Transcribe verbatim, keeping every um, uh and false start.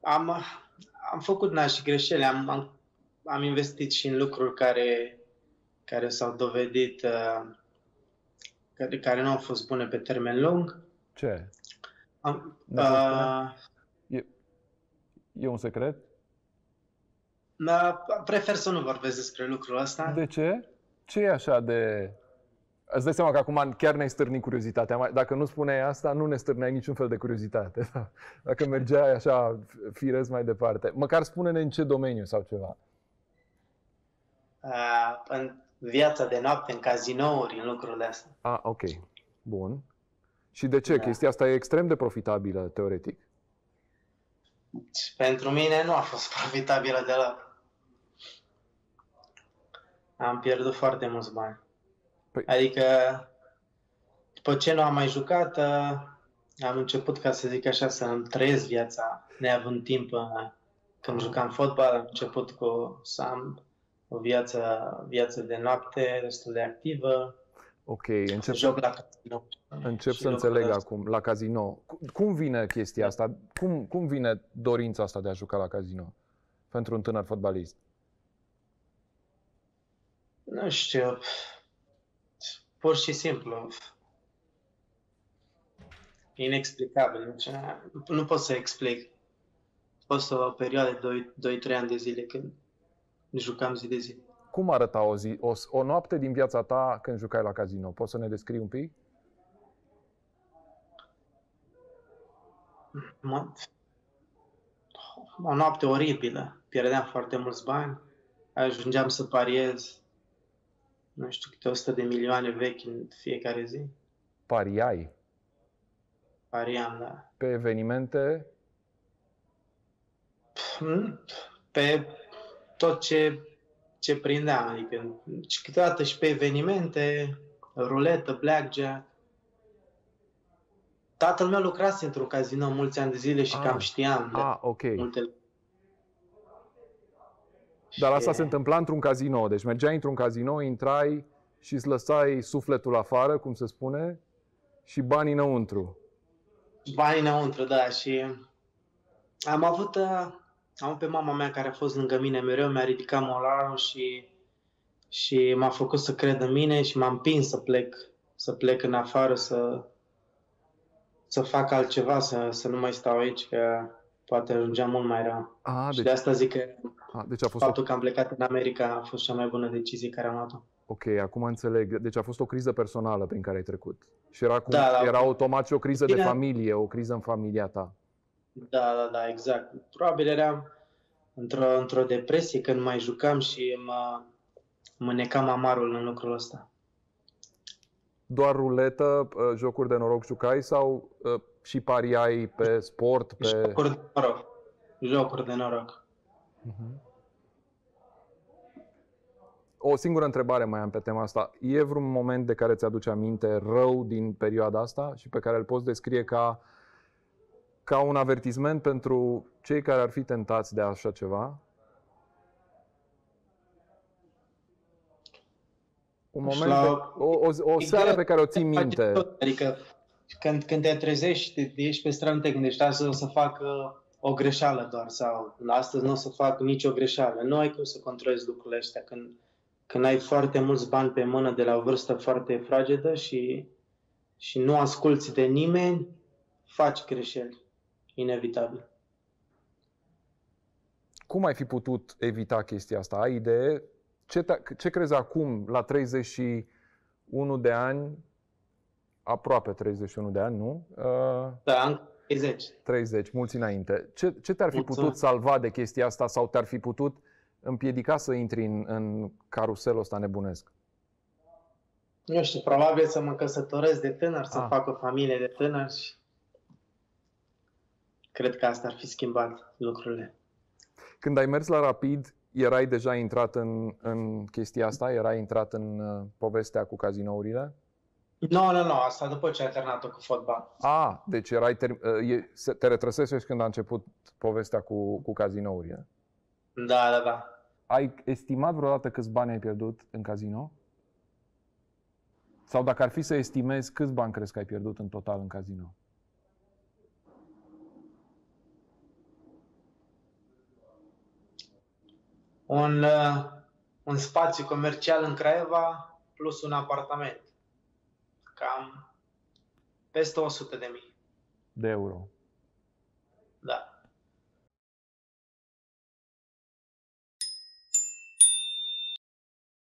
am, am făcut na și greșeli, am, am, am investit și în lucruri care, care s-au dovedit, uh, care, care nu au fost bune pe termen lung. Ce? Am, Ne poți spune? uh, E, e un secret? uh, prefer să nu vorbesc despre lucrul ăsta. De ce? Ce e așa de... Îți dai seama că acum chiar ne-ai stârnit curiozitatea. Dacă nu spuneai asta, nu ne stârneai niciun fel de curiozitate. Dacă mergeai așa firesc mai departe. Măcar spune-ne în ce domeniu sau ceva. Uh, în viața de noapte, în cazinouri, în lucrurile astea. Ah, ok. Bun. Și de ce? Da. Chestia asta e extrem de profitabilă, teoretic. Pentru mine nu a fost profitabilă deloc. Am pierdut foarte mulți bani. Păi... Adică, după ce nu am mai jucat, am început, ca să zic așa, să-mi trăiesc viața, neavând timp. Când jucam fotbal, am început cu să am o viață, viață de noapte destul de activă. Ok, încep să joc la casino. Încep să înțeleg acum, la casino. Cum vine chestia asta? Cum, cum vine dorința asta de a juca la casino pentru un tânăr fotbalist? Nu știu, pur și simplu, inexplicabil. Nu, nu pot să explic. A fost o perioadă de doi trei ani de zile când jucam zi de zi. Cum arăta o zi, o, o noapte din viața ta când jucai la casino? Poți să ne descrii un pic? O noapte oribilă. Pierdeam foarte mulți bani. Ajungeam să pariez, nu știu, câte o sută de milioane vechi în fiecare zi. Pariai? Pariam, da. Pe evenimente? Pe tot ce, ce prindeam. Adică câteodată și pe evenimente, ruletă, blackjack. Tatăl meu lucrase într-un casino mulți ani de zile și ah, cam știam. Ah, ok. Multe... Dar asta se întâmpla într-un casino. Deci mergeai într-un casino, intrai și îți lăsai sufletul afară, cum se spune, și banii înăuntru. Banii înăuntru, da. Și am avut, am pe mama mea care a fost lângă mine mereu, mi-a ridicat moralul și, și m-a făcut să cred în mine și m-a împins să plec, să plec în afară, să, să fac altceva, să, să nu mai stau aici, că poate ajungea mult mai rău. A, și deci... de asta zic că a, deci a fost faptul o... că am plecat în America a fost cea mai bună decizie care am luat-o. Ok, acum înțeleg. Deci a fost o criză personală prin care ai trecut. Și era, cum, da, da. era automat și o criză Bine. de familie, o criză în familia ta. Da, da, da, exact. Probabil eram într-o, într-o depresie când mai jucam și mă, mă necam amarul în lucrul ăsta. Doar ruletă, jocuri de noroc jucai sau și pariai pe sport? Pe... Jocuri de noroc. Jocuri de noroc. Uh-huh. O singură întrebare mai am pe tema asta. E vreun moment de care ți-aduce aminte rău din perioada asta și pe care îl poți descrie ca, ca un avertisment pentru cei care ar fi tentați de așa ceva? Un moment, la... o, o, o seară pe care o ții minte. Adică când, când te trezești, ești pe stradă, te gândești astăzi o să fac o greșeală doar sau astăzi nu o să fac nicio greșeală. Nu ai cum să controlezi lucrurile astea când, când ai foarte mulți bani pe mână de la o vârstă foarte fragedă și, și nu asculți de nimeni, faci greșeli, inevitabil. Cum ai fi putut evita chestia asta? Ai idee? Ce, ce crezi acum, la treizeci și unu de ani, aproape treizeci și unu de ani, nu? Uh, da, am treizeci. treizeci, mulți înainte. Ce, ce te-ar fi Mulțumesc. putut salva de chestia asta sau te-ar fi putut împiedica să intri în, în caruselul ăsta nebunesc? Nu știu, probabil să mă căsătoresc de tânăr, să ah. fac o familie de tânăr și cred că asta ar fi schimbat lucrurile. Când ai mers la Rapid, erai deja intrat în, în chestia asta? Erai intrat în uh, povestea cu cazinourile? Nu, nu, nu. Asta după ce ai terminat-o cu fotbal. Ah, deci erai ter- uh, te retrăsești când a început povestea cu, cu cazinourile? Da, da, da. Ai estimat vreodată câți bani ai pierdut în casino? Sau dacă ar fi să estimezi, câți bani crezi că ai pierdut în total în casino? un, uh, un spațiu comercial în Craiova plus un apartament. Cam peste o sută de mii de euro. Da.